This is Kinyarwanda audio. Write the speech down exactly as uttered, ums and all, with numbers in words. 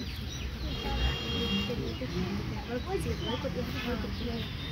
Bagus sih, itu kayak gitu, kayak gak boleh sih, boleh ikut, ikut, ikut, ikut.